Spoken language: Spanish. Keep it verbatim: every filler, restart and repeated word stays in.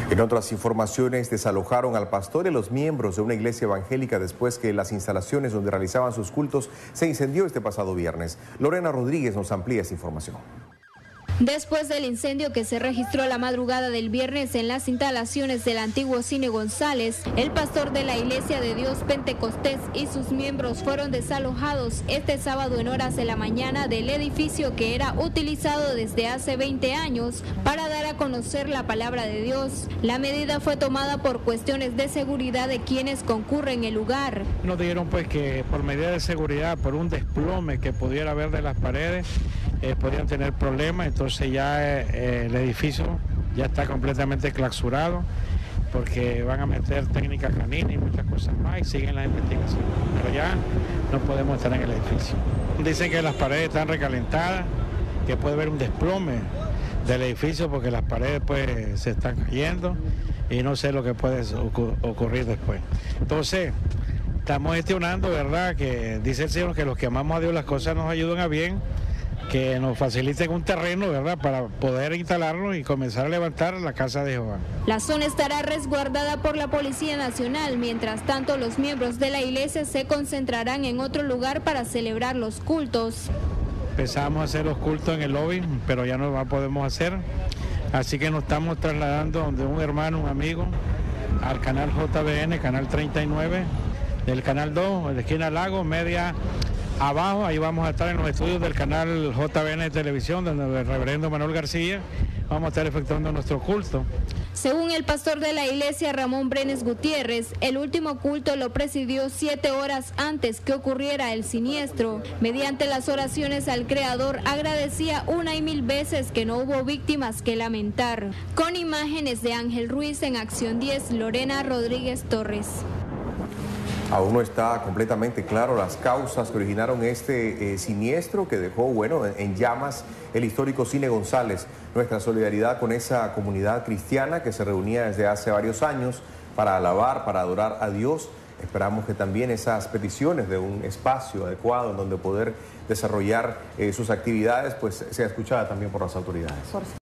En otras informaciones, desalojaron al pastor y los miembros de una iglesia evangélica después que las instalaciones donde realizaban sus cultos se incendió este pasado viernes. Lorena Rodríguez nos amplía esa información. Después del incendio que se registró la madrugada del viernes en las instalaciones del antiguo Cine González, el pastor de la Iglesia de Dios Pentecostés y sus miembros fueron desalojados este sábado en horas de la mañana del edificio que era utilizado desde hace veinte años para dar a conocer la palabra de Dios. La medida fue tomada por cuestiones de seguridad de quienes concurren en el lugar. Nos dijeron pues que por medida de seguridad, por un desplome que pudiera haber de las paredes, eh, podían tener problemas, entonces ya eh, el edificio ya está completamente clausurado porque van a meter técnicas caninas y muchas cosas más y siguen las investigaciones, pero ya no podemos estar en el edificio. Dicen que las paredes están recalentadas, que puede haber un desplome del edificio porque las paredes pues se están cayendo y no sé lo que puede ocurrir después. Entonces, estamos gestionando, ¿verdad? Que dice el Señor que los que amamos a Dios las cosas nos ayudan a bien, que nos faciliten un terreno, ¿verdad?, para poder instalarlo y comenzar a levantar la casa de Jehová. La zona estará resguardada por la Policía Nacional. Mientras tanto, los miembros de la iglesia se concentrarán en otro lugar para celebrar los cultos. Empezamos a hacer los cultos en el lobby, pero ya no lo podemos hacer, así que nos estamos trasladando de un hermano, un amigo, al canal J B N, canal treinta y nueve, del canal dos, de la esquina Lago, media abajo. Ahí vamos a estar en los estudios del canal J B N de televisión, donde el reverendo Manuel García vamos a estar efectuando nuestro culto. Según el pastor de la iglesia, Ramón Brenes Gutiérrez, el último culto lo presidió siete horas antes que ocurriera el siniestro. Mediante las oraciones al Creador, agradecía una y mil veces que no hubo víctimas que lamentar. Con imágenes de Ángel Ruiz en Acción diez, Lorena Rodríguez Torres. Aún no está completamente claro las causas que originaron este eh, siniestro que dejó, bueno, en llamas el histórico Cine González. Nuestra solidaridad con esa comunidad cristiana que se reunía desde hace varios años para alabar, para adorar a Dios. Esperamos que también esas peticiones de un espacio adecuado en donde poder desarrollar eh, sus actividades, pues sea escuchada también por las autoridades.